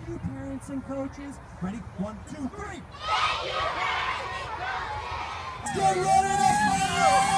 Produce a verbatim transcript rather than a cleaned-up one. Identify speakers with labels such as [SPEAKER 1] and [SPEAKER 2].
[SPEAKER 1] Thank you, parents and coaches. Ready? One, two, three.
[SPEAKER 2] Thank you, parents and coaches.
[SPEAKER 1] Let's get ready to fire!